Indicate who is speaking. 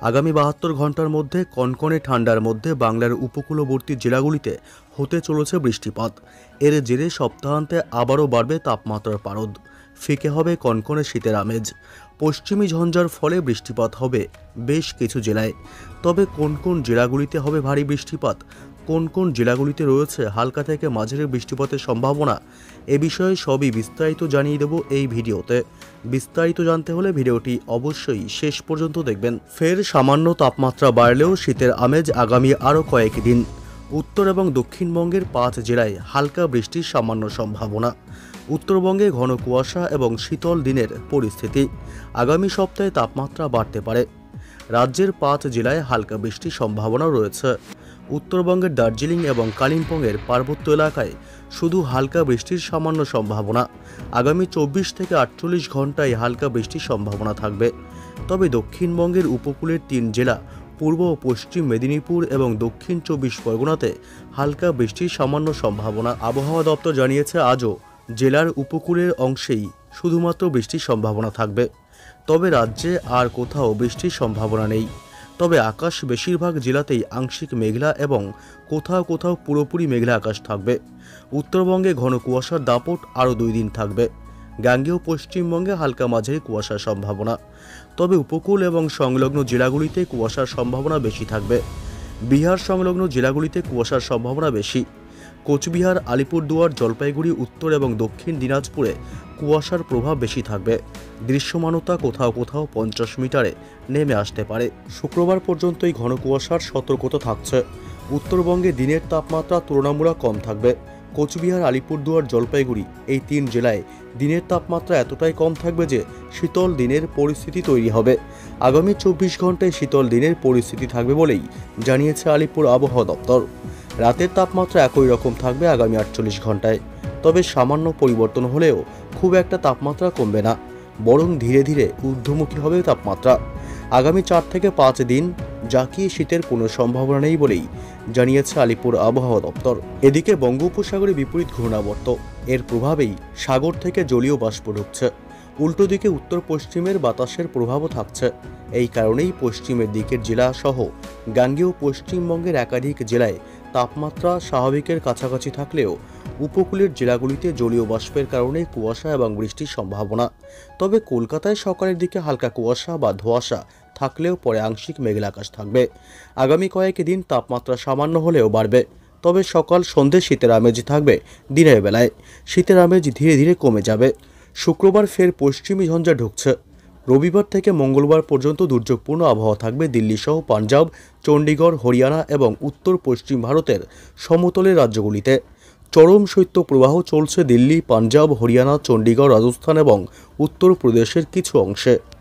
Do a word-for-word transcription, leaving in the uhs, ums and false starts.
Speaker 1: আগামী বাহাত্তর ঘন্টার মধ্যে কনকনে ঠান্ডার মধ্যে বাংলার উপকূলবর্তী জেলাগুলিতে হতে চলেছে বৃষ্টিপাত। এর জেরে সপ্তাহান্তে আবারও বাড়বে তাপমাত্রার পারদ, ফিকে হবে কনকনে শীতের আমেজ। পশ্চিমী ঝঞ্ঝার ফলে বৃষ্টিপাত হবে বেশ কিছু জেলায়। তবে কোন কোন জেলাগুলিতে হবে ভারী বৃষ্টিপাত, কোন কোন জেলাগুলিতে রয়েছে হালকা থেকে মাঝারি বৃষ্টিপাতের সম্ভাবনা, এ বিষয়ে সবই বিস্তারিত জানিয়ে দেব এই ভিডিওতে। বিস্তারিত জানতে হলে ভিডিওটি অবশ্যই শেষ পর্যন্ত দেখবেন। ফের সামান্য তাপমাত্রা বাড়লেও শীতের আমেজ আগামী আরও কয়েকদিন। উত্তর এবং দক্ষিণবঙ্গের পাঁচ জেলায় হালকা বৃষ্টির সামান্য সম্ভাবনা। উত্তরবঙ্গে ঘন কুয়াশা এবং শীতল দিনের পরিস্থিতি। আগামী সপ্তাহে তাপমাত্রা বাড়তে পারে। রাজ্যের পাঁচ জেলায় হালকা বৃষ্টির সম্ভাবনা রয়েছে। উত্তরবঙ্গের দার্জিলিং এবং কালিম্পংয়ের পার্বত্য এলাকায় শুধু হালকা বৃষ্টির সামান্য সম্ভাবনা। আগামী চব্বিশ থেকে আটচল্লিশ ঘন্টায় হালকা বৃষ্টির সম্ভাবনা থাকবে। তবে দক্ষিণবঙ্গের উপকূলের তিন জেলা পূর্ব ও পশ্চিম মেদিনীপুর এবং দক্ষিণ চব্বিশ পরগনাতে হালকা বৃষ্টির সামান্য সম্ভাবনা। আবহাওয়া দপ্তর জানিয়েছে আজও জেলার উপকূলের অংশেই শুধুমাত্র বৃষ্টির সম্ভাবনা থাকবে। তবে রাজ্যে আর কোথাও বৃষ্টির সম্ভাবনা নেই। তবে আকাশ বেশিরভাগ জেলাতেই আংশিক মেঘলা এবং কোথাও কোথাও পুরোপুরি মেঘলা আকাশ থাকবে। উত্তরবঙ্গে ঘন কুয়াশার দাপট আরও দুই দিন থাকবে। গাঙ্গেয় পশ্চিমবঙ্গে হালকা মাঝারি কুয়াশার সম্ভাবনা। তবে উপকূল এবং সংলগ্ন জেলাগুলিতে কুয়াশার সম্ভাবনা বেশি থাকবে। বিহার সংলগ্ন জেলাগুলিতে কুয়াশার সম্ভাবনা বেশি। কোচবিহার, আলিপুরদুয়ার, জলপাইগুড়ি, উত্তর এবং দক্ষিণ দিনাজপুরে কুয়াশার প্রভাব বেশি থাকবে। দৃশ্যমানতা কোথাও কোথাও পঞ্চাশ মিটারে নেমে আসতে পারে। শুক্রবার পর্যন্তই ঘন কুয়াশার সতর্কতা থাকছে। উত্তরবঙ্গে দিনের তাপমাত্রা তুলনামূলক কম থাকবে। কোচবিহার, আলিপুরদুয়ার, জলপাইগুড়ি এই তিন জেলায় দিনের তাপমাত্রা এতটাই কম থাকবে যে শীতল দিনের পরিস্থিতি তৈরি হবে। আগামী চব্বিশ ঘন্টায় শীতল দিনের পরিস্থিতি থাকবে বলেই জানিয়েছে আলিপুর আবহাওয়া দপ্তর। রাতের তাপমাত্রা একই রকম থাকবে আগামী আটচল্লিশ ঘন্টায়। তবে সামান্য পরিবর্তন হলেও খুব একটা তাপমাত্রা কমবে না, বরং ধীরে ধীরে ঊর্ধ্বমুখী হবে তাপমাত্রা। আগামী চার থেকে পাঁচ দিন জাঁকিয়ে শীতের কোনো সম্ভাবনা নেই বলেই জানিয়েছে আলিপুর আবহাওয়া দপ্তর। এদিকে বঙ্গোপসাগরে বিপরীত ঘূর্ণাবর্ত, এর প্রভাবেই সাগর থেকে জলীয় বাষ্প ঢুকছে। উল্টো দিকে উত্তর পশ্চিমের বাতাসের প্রভাবও থাকছে। এই কারণেই পশ্চিমের দিকের জেলা সহ গাঙ্গেয় পশ্চিমবঙ্গের একাধিক জেলায় তাপমাত্রা স্বাভাবিকের কাছাকাছি থাকলেও উপকূলের জেলাগুলিতে জলীয় বাষ্পের কারণে কুয়াশা এবং বৃষ্টির সম্ভাবনা। তবে কলকাতায় সকালের দিকে হালকা কুয়াশা বা ধোঁয়াশা থাকলেও পরে আংশিক মেঘলা আকাশ থাকবে। আগামী কয়েকদিন তাপমাত্রা সামান্য হলেও বাড়বে। তবে সকাল সন্ধ্যে শীতের আমেজ থাকবে। দিনের বেলায় শীতের আমেজ ধীরে ধীরে কমে যাবে। শুক্রবার ফের পশ্চিমী ঝঞ্ঝা ঢুকছে। রবিবার থেকে মঙ্গলবার পর্যন্ত দুর্যোগপূর্ণ আবহাওয়া থাকবে দিল্লি সহ পাঞ্জাব, চণ্ডীগড়, হরিয়ানা এবং উত্তর পশ্চিম ভারতের সমতলের রাজ্যগুলিতে। চরম শৈত্য প্রবাহ চলছে দিল্লি, পাঞ্জাব, হরিয়ানা, চণ্ডীগড়, রাজস্থান এবং উত্তরপ্রদেশের কিছু অংশে।